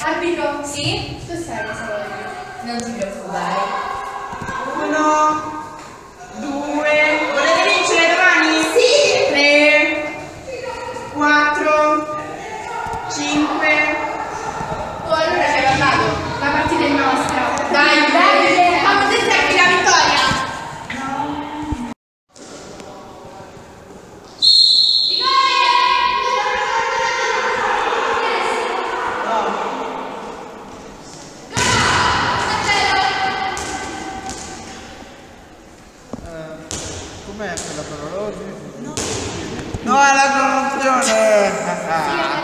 Arbitro? Sì? Tu sai cosa vuoi dire? Non ti preoccupare. 1, 2, volete vincere domani? Sì! 3, 4, 5. Oh, allora ci hai parlato. La partita è nostra. Dai, dai! Facciamo sempre anche la vittoria. Com'è quella parola? No, è la promozione!